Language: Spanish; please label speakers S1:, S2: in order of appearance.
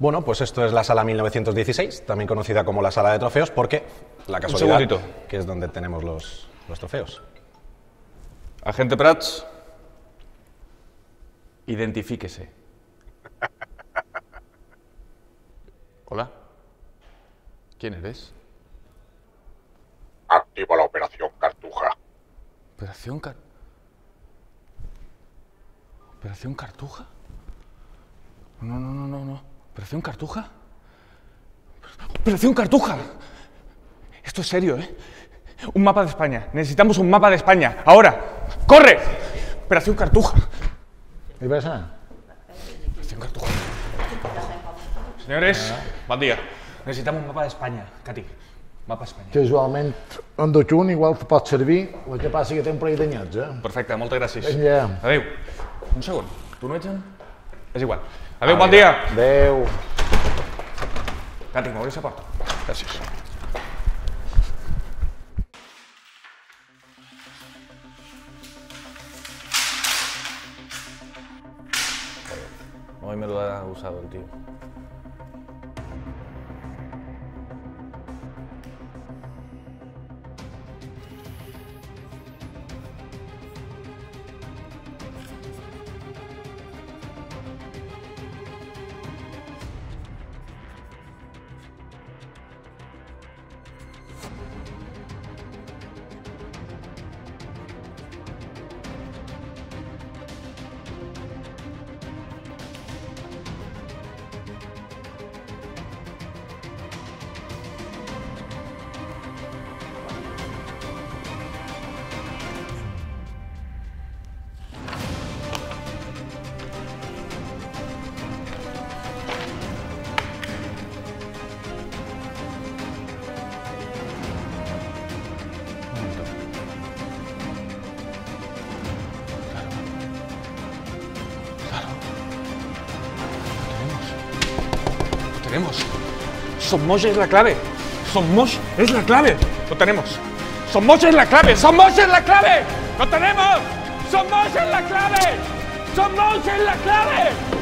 S1: Bueno, pues esto es la sala 1916, también conocida como la sala de trofeos, porque la casualidad que es donde tenemos los trofeos.
S2: Agente Prats, identifíquese. Hola. ¿Quién eres?
S3: Activa la Operación Cartuja.
S2: ¿Operación Cartuja? No. ¿Operación Cartuja? ¡Operación Cartuja! Esto es serio, ¿eh? Un mapa de España. Necesitamos un mapa de España. ¡Ahora! ¡Corre! Operación Cartuja.
S4: ¿Qué pasa?
S2: Operación Cartuja. Senyores, bon dia. Necessitem un mapa d'Espanya. Cati, mapa Espanya.
S4: Casualment, en Dochun igual te pot servir, el que passa que té un parell d'anyats, eh?
S2: Perfecte, moltes gràcies.
S4: Vinga.
S2: Adéu. Un segon. Tu no ets en? És igual. Adéu, bon dia.
S4: Adéu.
S2: Cati, m'obres la porta? Gràcies. Hoy me lo ha usado el tío. Somos es la clave. Somos es la clave. Lo tenemos. Somos es la clave. Somos es la clave. Lo tenemos. Somos es la clave. Somos es la clave.